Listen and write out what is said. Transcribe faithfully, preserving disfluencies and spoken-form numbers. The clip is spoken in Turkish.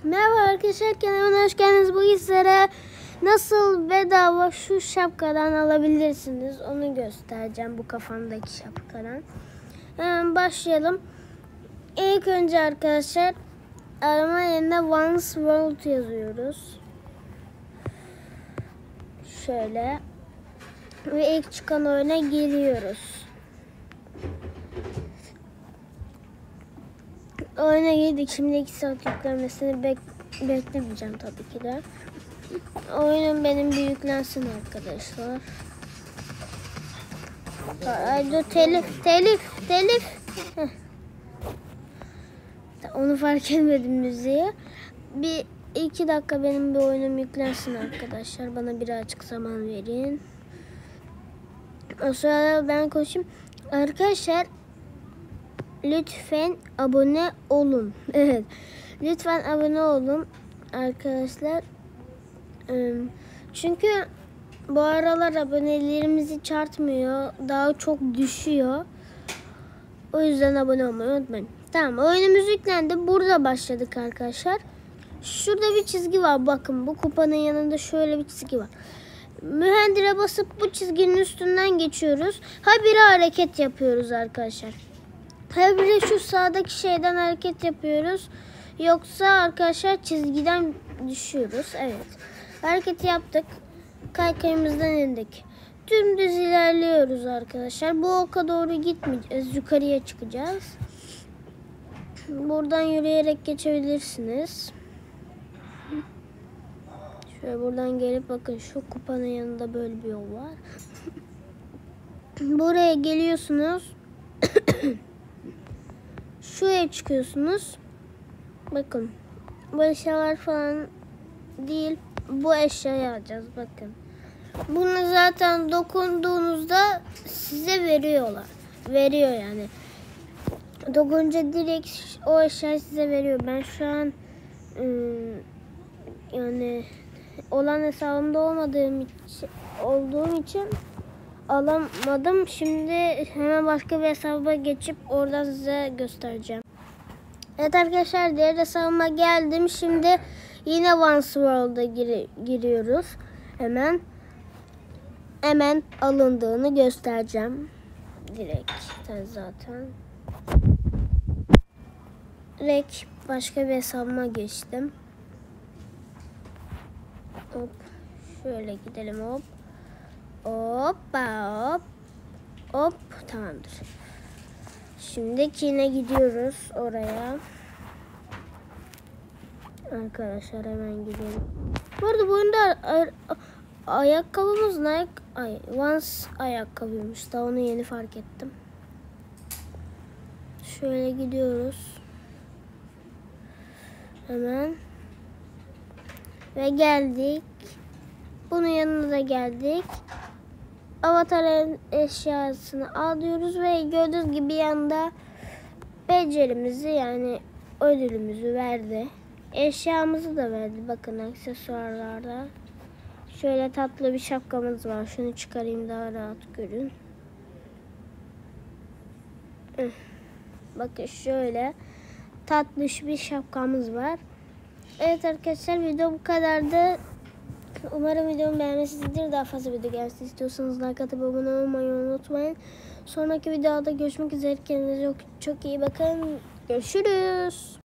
Merhaba arkadaşlar, kanalıma hoş geldiniz. Bugün sizlere nasıl bedava şu şapkadan alabilirsiniz onu göstereceğim, bu kafamdaki şapkadan. Hemen başlayalım. İlk önce arkadaşlar arama yerine Once World yazıyoruz. Şöyle ve ilk çıkan oyuna giriyoruz. Oyuna girdik. Şimdi iki saat yüklenmesini bek beklemeyeceğim tabii ki de. Oyunun benim bir yüklensin arkadaşlar. Ay dur, telif telif telif. Heh. Onu fark etmedim müziği. Bir iki dakika benim bir oyunum yüklensin arkadaşlar. Bana birazcık zaman verin. O sırada ben koşayım. Arkadaşlar lütfen abone olun. Evet. Lütfen abone olun arkadaşlar. Çünkü bu aralar abonelerimizi çarpmıyor. Daha çok düşüyor. O yüzden abone olmayı unutmayın. Tamam, oyunumuz yüklendi. Burada başladık arkadaşlar. Şurada bir çizgi var. Bakın, bu kupanın yanında şöyle bir çizgi var. Mühendire basıp bu çizginin üstünden geçiyoruz. Habire hareket yapıyoruz arkadaşlar. Habire şu sağdaki şeyden hareket yapıyoruz. Yoksa arkadaşlar çizgiden düşüyoruz. Evet. Hareket yaptık. Kaykayımızdan indik. Dümdüz ilerliyoruz arkadaşlar. Bu oka doğru gitmeyeceğiz. Yukarıya çıkacağız. Buradan yürüyerek geçebilirsiniz. Şöyle buradan gelip bakın, şu kupanın yanında böyle bir yol var. Buraya geliyorsunuz. Şuraya çıkıyorsunuz. Bakın. Bu eşyalar falan değil. Bu eşyayı alacağız. Bakın. Bunu zaten dokunduğunuzda size veriyorlar. Veriyor yani. Dokununca direkt o eşyayı size veriyor. Ben şu an ıı, yani olan hesabımda olmadığım için, olduğum için alamadım. Şimdi hemen başka bir hesaba geçip oradan size göstereceğim. Evet arkadaşlar, diğer hesabıma geldim. Şimdi yine Once World'a gir giriyoruz. Hemen hemen alındığını göstereceğim. Direkt zaten. Direkt başka bir hesabıma geçtim. Hop. Şöyle gidelim, hop. Hoppa hop. Hop, tamamdır. Şimdi yine gidiyoruz oraya. Arkadaşlar hemen gidelim. Bu arada bu oyunda ayakkabımız Nike ay Once ayakkabıymış. Daha onu yeni fark ettim. Şöyle gidiyoruz. Hemen. Ve geldik. Bunun yanına da geldik. Avatar eşyasını alıyoruz ve gördüğünüz gibi yanında becerimizi, yani ödülümüzü verdi. Eşyamızı da verdi. Bakın, aksesuarlarda. Şöyle tatlı bir şapkamız var. Şunu çıkarayım, daha rahat görün. Bakın, şöyle tatlış bir şapkamız var. Evet arkadaşlar, video bu kadardı. Umarım videomu beğenmişsinizdir. Daha fazla video gelsin istiyorsanız like atıp abone olmayı unutmayın. Sonraki videoda görüşmek üzere. Kendinize çok, çok iyi bakın. Görüşürüz.